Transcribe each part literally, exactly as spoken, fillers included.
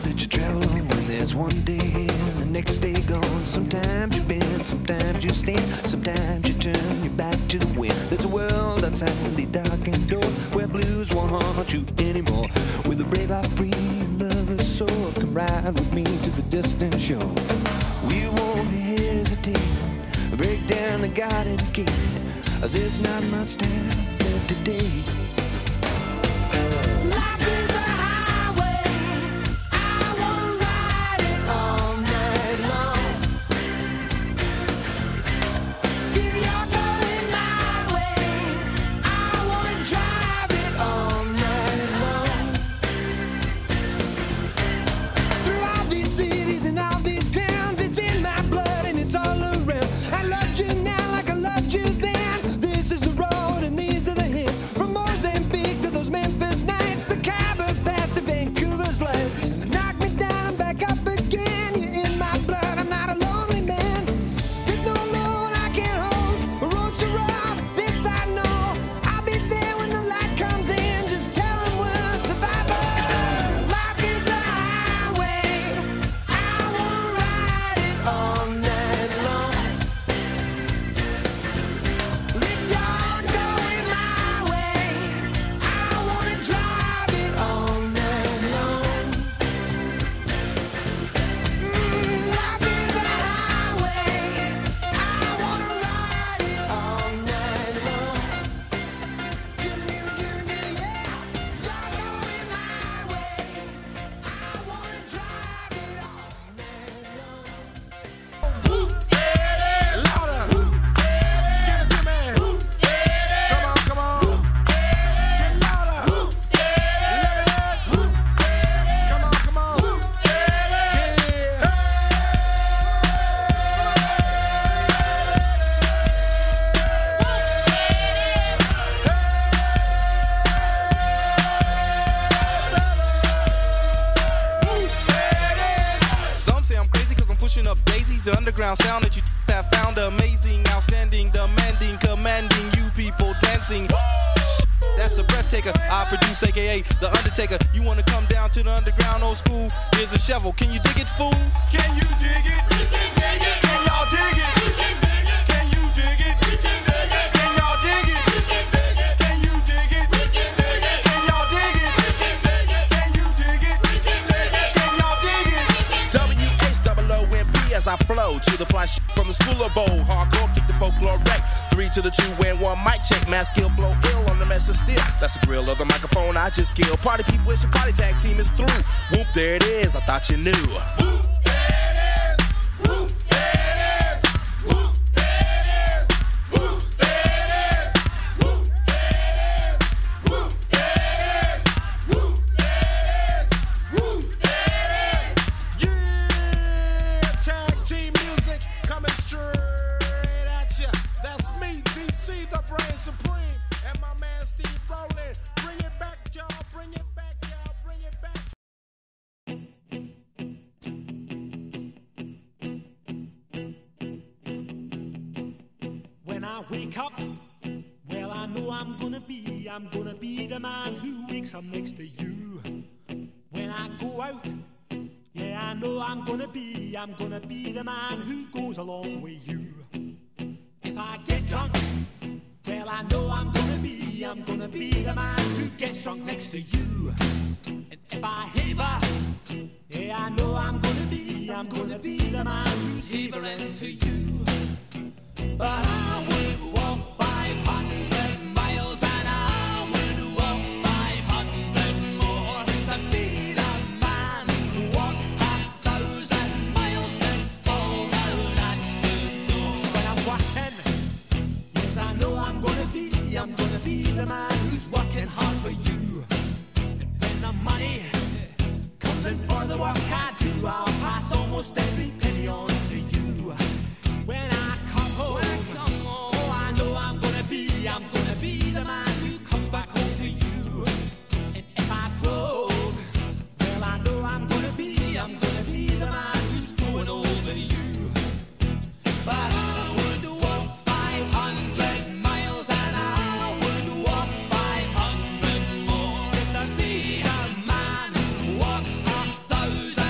that you travel on when there's one day and the next day gone. Sometimes you bend, sometimes you stand, sometimes you turn your back to the wind. There's a world outside the darkened door where blues won't haunt you anymore. With a brave heart free and lover's soul, come ride with me to the distant shore. We won't hesitate, break down the garden gate. There's not much time left today. Life is a highway, I wanna ride it all night long. If you're going my way, I wanna drive it all night long. Through all these cities and all these towns, it's in my blood and it's all around. I loved you now like I loved you then. This is the road and these are the hills. From Mozambique to those Memphis nights, the Khyber Pass to Vancouver's lights. Knock me down and back up again. You're in my blood, I'm not a lonely man. There's no load I can't hold. The road's so rough, this I know. I'll be there when the light comes in. Just tell them we're survivors. Life is a highway, I wanna ride it all night long. If you're going my way, I wanna drive it all night long. Mm, life is a highway, I wanna ride it all night long. Give me, give me, yeah. You're going my way, I wanna drive it all night long. Whoop, louder. Give it to me. Come on, come on. Get louder. Let it. Come on, come on. Some say I'm crazy cause I'm pushing up daisies. The underground sound that you have found amazing, outstanding, demanding, commanding you people dancing. That's a breath taker. I produce, aka The Undertaker. You wanna come down to the underground old school? Here's a shovel. Can you dig it, fool? Can you dig it? We can dig it. Can y'all dig it? We can dig it. Can you dig it? We can dig it. Can y'all dig it? We can dig it. Can you dig it? We can dig it. Can y'all dig it? We can dig it. Can you dig it? We can dig it. Can y'all dig it? W H O O M P as I flow to the fly sh from the school of old. Hardcore, kick the folklore wreck. Three to the two and one mic check. Mass skill flow ill on the mess of steel. That's the grill of the microphone I just killed. Party people wish your party tag team is through. Whoop, there it is. I thought you knew. Whoop, there it is. Whoop, there it is. Whoop, there it is. Whoop, there it is. Whoop, there it is. Whoop, there it is. Whoop, there it is. Whoop, there it is. Yeah, tag team music coming straight at ya. That's me, D C, the brain supreme, and my man Steve Rowland. Bring it back, y'all. Bring it back, y'all. Bring it back. When I wake up, well, I know I'm gonna be, I'm gonna be the man who wakes up next to you. When I go out, yeah, I know I'm gonna be, I'm gonna be the man who goes along with you. If I get drunk, well, I know I'm gonna be, I'm gonna be the man who gets drunk next to you. And if I haver, yeah, I know I'm gonna be, I'm gonna be the man who's havering to you. But I would walk five hundred miles and I would walk five hundred more to be the man who walked a thousand miles to fall down at your door. When I'm working, yes, I know I'm gonna be, I'm gonna be the man who's working hard for you. And when the money comes in for the work I do, I'll pass almost every penny on to you. When I come home, oh, I know I'm gonna be, I'm gonna be the man who comes back home to you. And if I broke, well, I know I'm gonna be, I'm gonna be the man who's going over you. But I would walk five hundred miles and I would walk five hundred more just to be the man who walks a thousand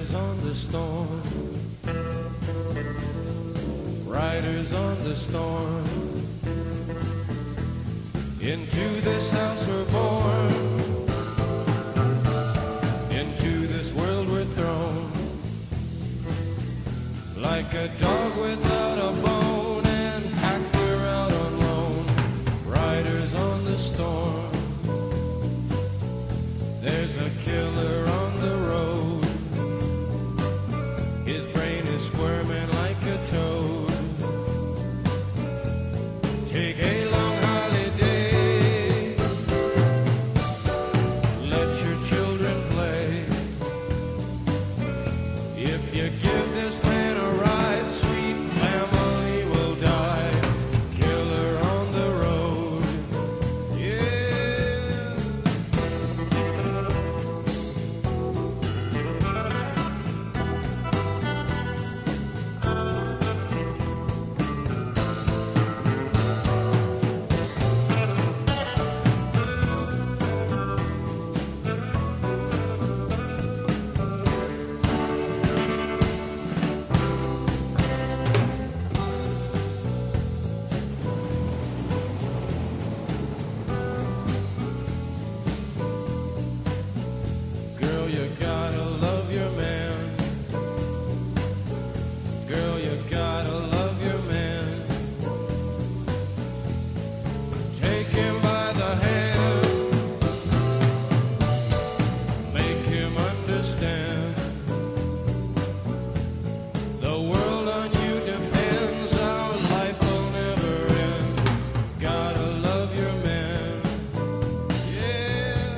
Riders on the storm, riders on the storm. Into this house we're born, into this world we're thrown, like a dog without a bone, an actor out on loan. Riders on the storm, there's a killer on the road. His brain is squirming like a toad. Take a long holiday, let your children play. If you give this man a ride, sweet family will die. Killer on the road, yeah. Girl, you gotta love your man. Girl, you gotta love your man. Take him by the hand, make him understand. The world on you depends, our life will never end. Gotta love your man, yeah.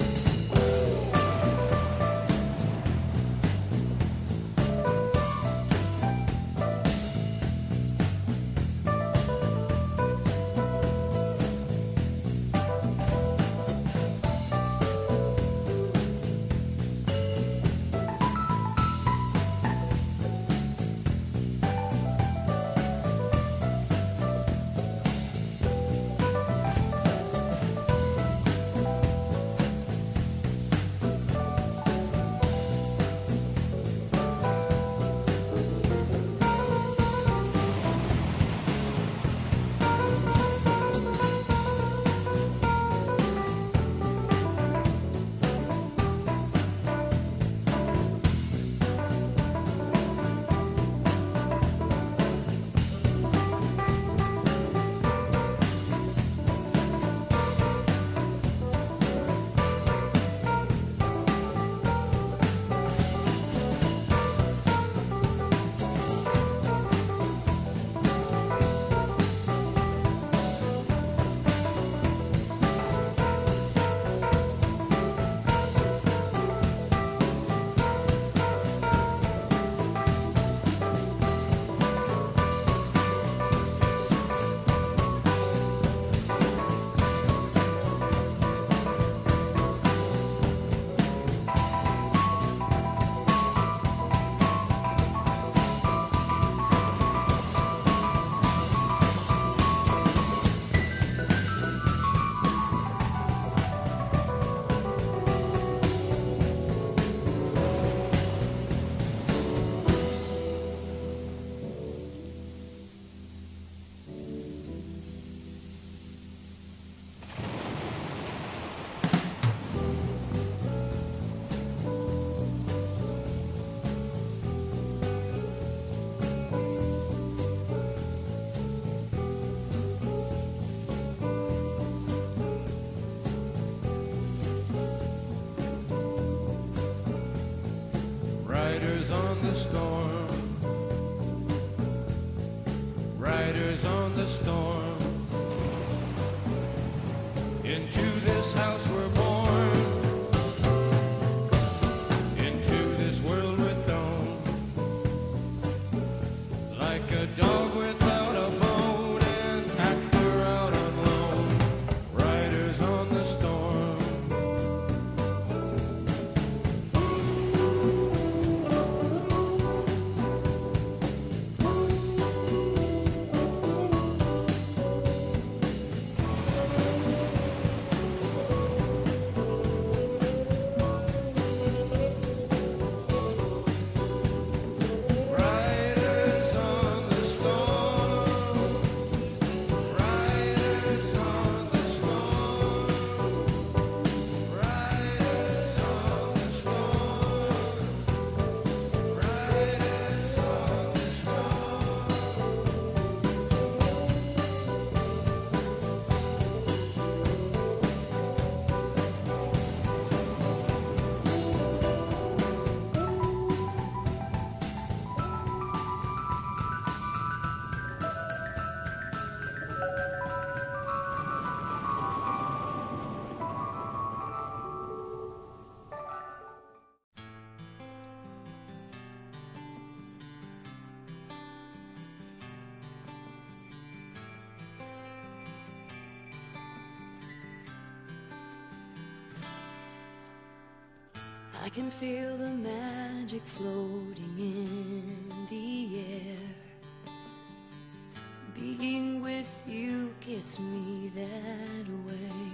Riders on the storm, riders on the storm. Into this house we're born, into this world we're thrown, like a dog without a bone, an actor out on loan. Riders on the storm. I can feel the magic floating in the air. Being with you gets me that way.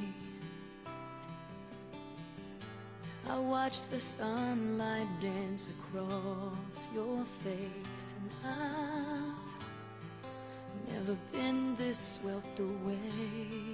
I watch the sunlight dance across your face, and I've never been this swept away.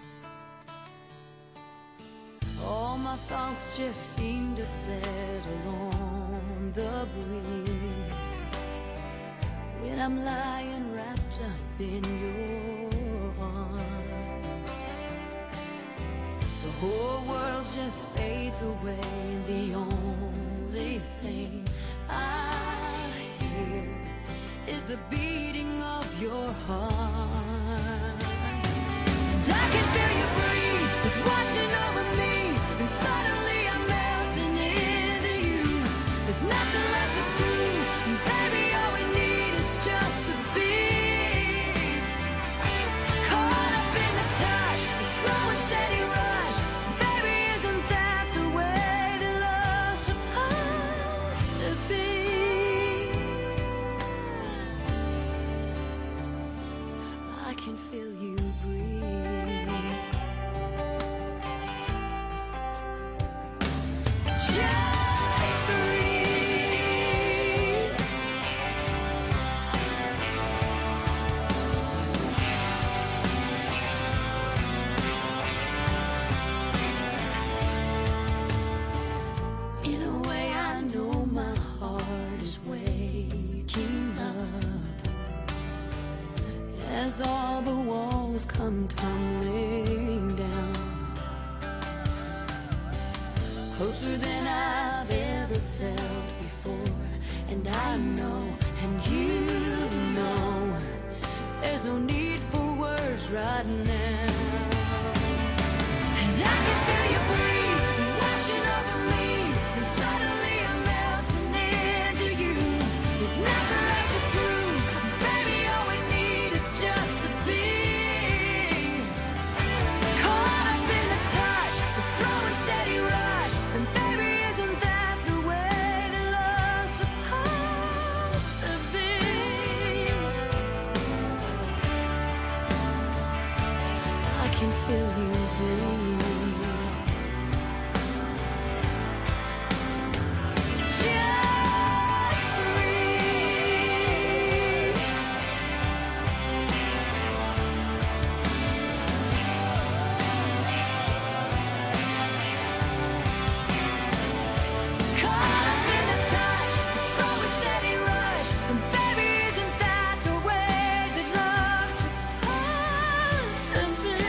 All my thoughts just seem to settle on the breeze when I'm lying wrapped up in your arms. The whole world just fades away, and the only thing I hear is the beating of your heart. And I can feel you breathe, it's washing over me, and suddenly I'm melting into you. There's nothing left to prove, and baby, all we need is just to be caught up in the touch, the slow and steady rush. Baby, isn't that the way that love's supposed to be? I can feel you breathe. Just breathe. In a way, I know my heart is waking up as all the walls come tumbling down, closer than I've ever felt before. And I know, and you know, there's no need for words right now. And I can feel you breathe, washing over me, and suddenly I'm melting into you. There's nothing left to prove, baby, all we need is just to be caught up in the touch, the slow and steady rush. And baby, isn't that the way that love's supposed to be? I can feel you breathe. Just breathe. Caught up in the touch, the slow and steady rush. And baby, isn't that the way that love's supposed to be?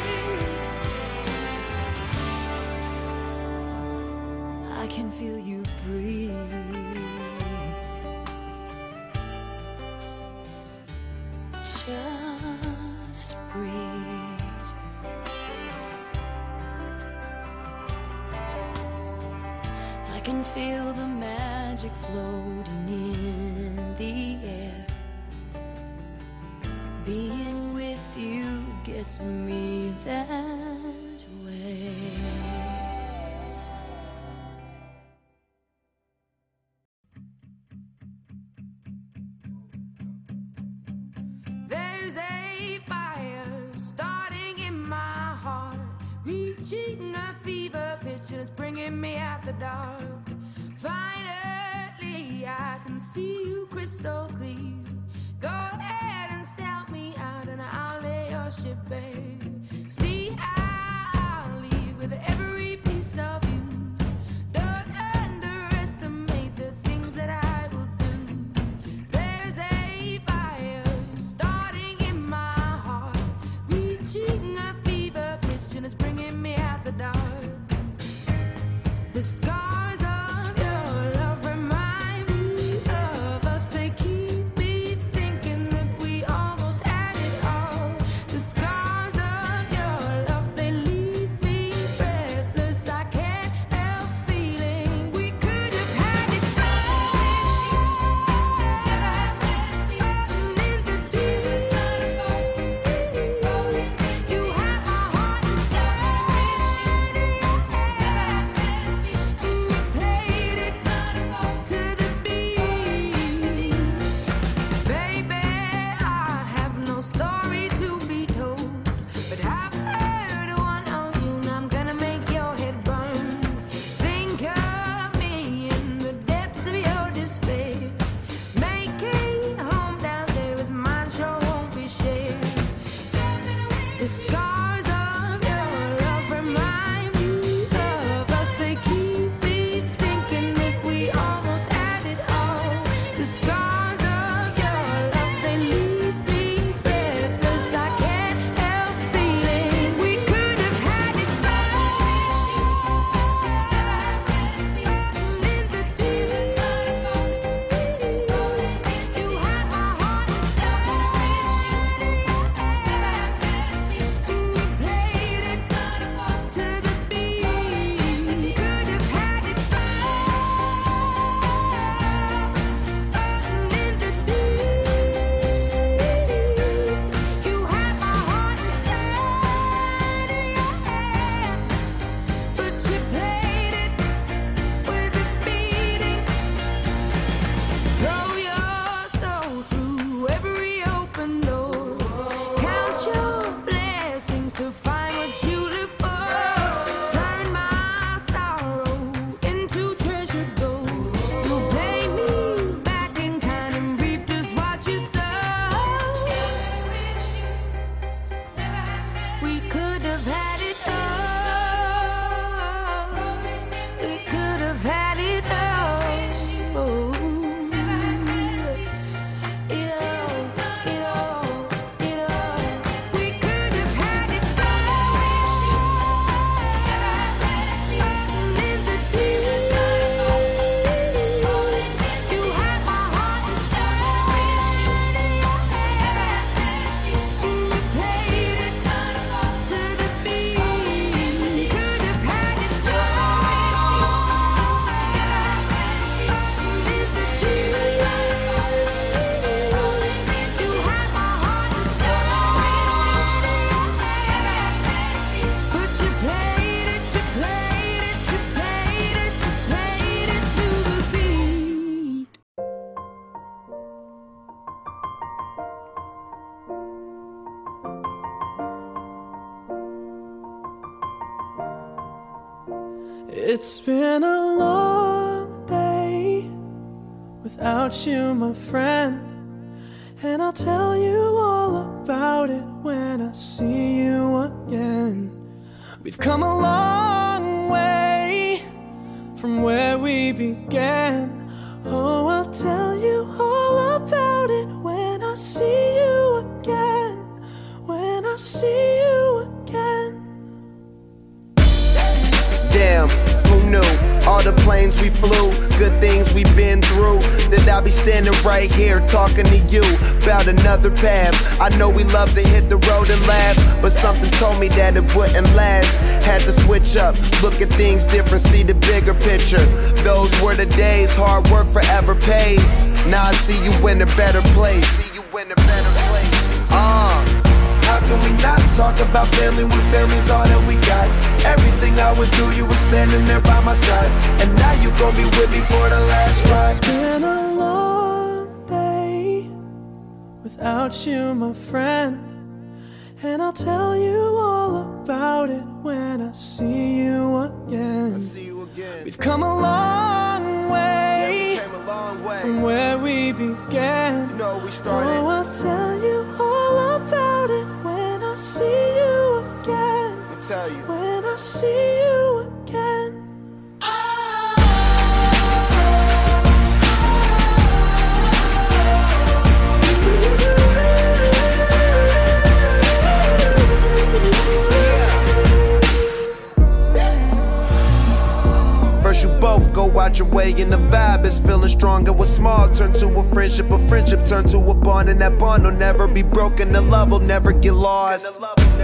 I can feel you breathe. Just breathe. I can feel the magic floating in the air. Being with you gets me that way. There's a fire starting in my heart, reaching a fever pitch, and it's bringing me out the dark. Finally, I can see you crystal clear. Go ahead and sell me out, and I'll lay your ship bare. See, I'll leave with every piece of you. Don't underestimate the things that I will do. There's a fire starting in my heart, reaching a fever pitch, and it's bringing me out the dark. The scars of your love remind me of us. They keep me It's been a long day without you, my friend, and I'll tell you all about it when I see you again. We've come a long way from where we began. Oh, I'll tell you all about it when I see you again. When I see you again. Damn, who knew? All the planes we flew, good things we've been through. That I'll be standing right here talking to you about another path. I know we love to hit the road and laugh, but something told me that it wouldn't last. Had to switch up, look at things different, see the bigger picture. Those were the days, hard work forever pays. Now I see you in a better place. See you in a better place. Uh. How can we not talk about family when family's all that we got? Everything I would do, you were standing there by my side, and now you gon' be with me for the last ride. It's been a long day without you, my friend, and I'll tell you all about it when I see you again. I see you again. We've come a long way, yeah, we came a long way from where we began. You know we started. Oh, I'll tell you all about it when I see you again. Let me tell you. When I see you again. First you both go out your way and the vibe is feeling strong. And what's small turn to a friendship, a friendship turn to a bond, and that bond will never be broken, the love will never get lost.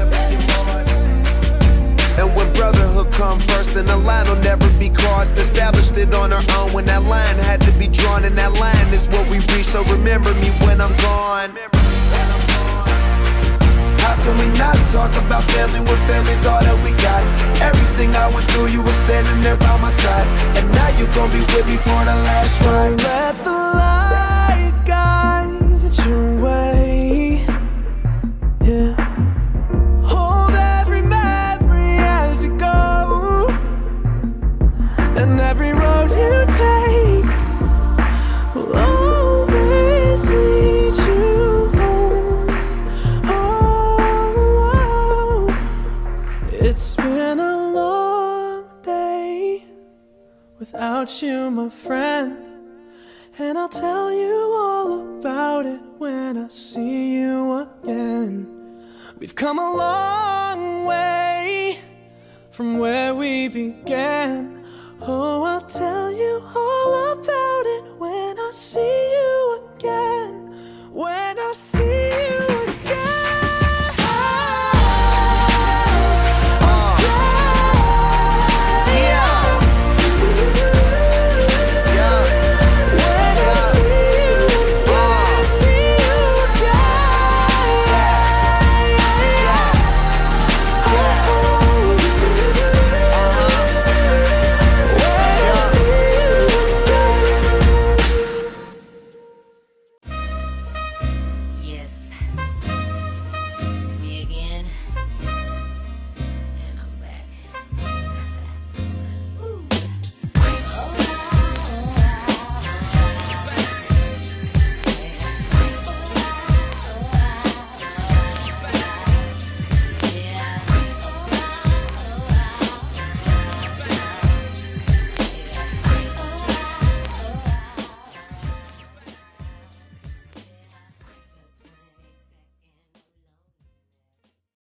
And when brotherhood come first, then the line will never be crossed. Established it on our own when that line had to be drawn, and that line is what we reach, so remember me when I'm gone. How can we not talk about family when family's all that we got? Everything I went through, you were standing there by my side, and now you gon' be with me for the last ride. Let the light guide your way, yeah. Hold every memory as you go, and every road you take will always lead you home. Oh, it's been a long day without you, my friend, and I'll tell you all about it when I see you again. We've come a long way from where we began. Oh, I'll tell you all